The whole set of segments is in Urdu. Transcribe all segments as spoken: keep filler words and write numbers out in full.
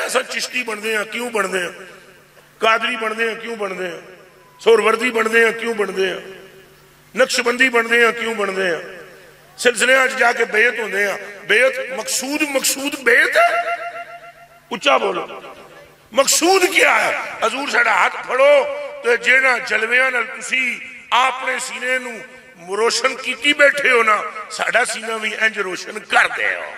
ایسا چشتی بندے ہیں کیوں بندے ہیں, قادری بندے ہیں کیوں بندے ہیں, سوروردی بندے ہیں کیوں بندے ہیں, نقش بندی بندے ہیں کیوں بندے ہیں, سلسلے آج جا کے بیعت ہوندے ہیں. بیعت مقصود مقصود بیعت ہے, اچھا بولو مقصود کیا ہے؟ حضور ساڑا ہاتھ پھڑو تو جینا جلویاں نال تسی اپنے سینے نو روشن کیتی بیٹھے ہو نا, ساڑا سینہ بھی انج روشن کر دے ہو.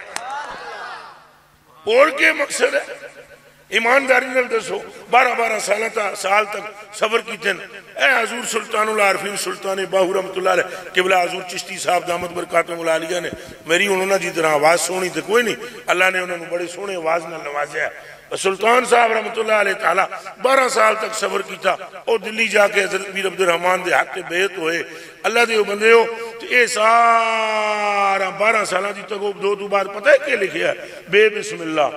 اور کے مقصد ہے؟ ایمانداری نال دسو. بارہ بارہ سال تک صبر کی تھن. اے حضور سلطان العارفین سلطان باہو رحمت اللہ علیہ قبلہ حضور چشتی صاحب دامت برکاتہم العالیہ نے میری انہوں نے جی طرح آواز سونی تھے کوئی نہیں, اللہ نے انہوں نے بڑے سونے آواز نہ نوازیا. سلطان صاحب رحمت اللہ علیہ تعالیٰ بارہ سال تک صبر کی تھا. اور دلی جا کے حضرت میر عبد الرحمن دے حق بیعت ہوئے. اللہ دے بندے ہو تو اے سارا بارہ سالہ دی تک دو دو بعد پتہ ہے کہ لکھیا ہے؟ بے بسم اللہ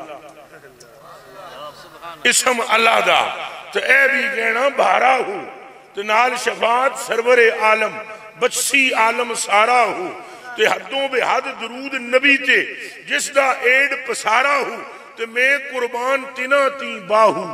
اسم اللہ دا. تو اے بھی کہنا بھارا ہو تو نال شفاعت سرور عالم بچسی عالم سارا ہو. تو حدوں بے حد درود نبی تے جس دا ایڈ پسارا ہو تو میں قربان تینا تی باہو.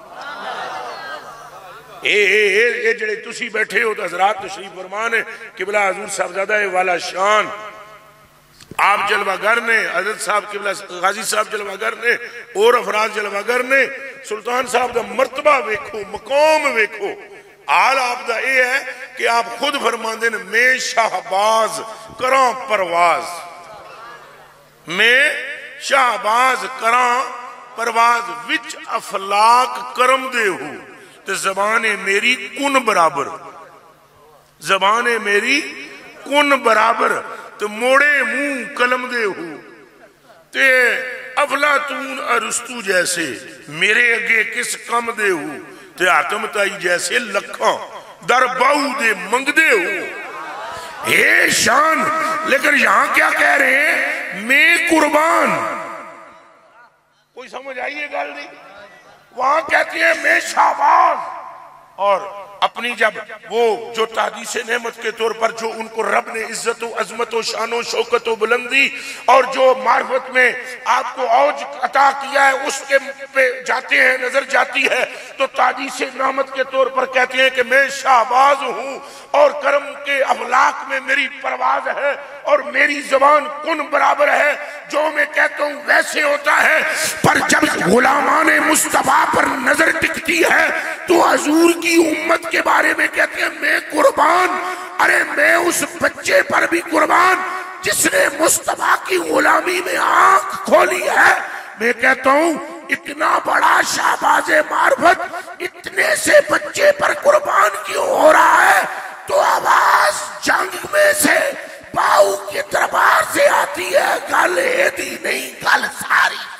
اے اے اے اے جڑے تسی بیٹھے ہو تو حضرات تشریف فرمان ہے قبلہ حضور صاحبزادہ والا شان آپ جلوہ گر نے, حضرت صاحب قبلہ غازی صاحب جلوہ گر نے, اور افراد جلوہ گر نے. سلطان صاحب دا مرتبہ ویکھو, مقام ویکھو. حال آپ دا اے ہے کہ آپ خود فرمان دیں میں شہباز کراں پرواز, میں شہباز کراں پرواز وچ افلاق کرم دے ہو. تو زبان میری کن برابر, زبان میری کن برابر. تو موڑے منہ کلم دے ہو. تے افلاطون ارسطو جیسے میرے اگے کس کم دے ہو. تے آتم تائی جیسے لکھاں در باؤ دے منگ دے ہو. اے شان. لیکن یہاں کیا کہہ رہے ہیں؟ میں قربان. کوئی سمجھ آئیے گل نہیں؟ وہاں کہتے ہیں میں شہباز. اور اپنی جب وہ جو تحدیث نعمت کے طور پر جو ان کو رب نے عزت و عظمت و شان و شوکت و بلندی اور جو معرفت میں آپ کو اوج عطا کیا ہے اس کے پہ جاتے ہیں, نظر جاتی ہے, تو تحدیث نعمت کے طور پر کہتے ہیں کہ میں شہباز ہوں اور کرم کے افلاق میں میری پرواز ہے اور میری زبان کن برابر ہے. جو میں کہتا ہوں ویسے ہوتا ہے. پر جب غلامان مصطفیٰ پر نظر ٹکتی ہے تو حضور کی امت کے بارے میں کہتے ہیں میں قربان. ارے میں اس بچے پر بھی قربان جس نے مصطفیٰ کی غلامی میں آنکھ کھولی ہے. میں کہتا ہوں اتنا بڑا شہباز معرفت اتنے سے بچے پر قربان کیوں ہو رہا ہے؟ تو آواز جنگ میں سے باؤ کے دربار سے آتی ہے. گل ایدی نہیں گل ساری.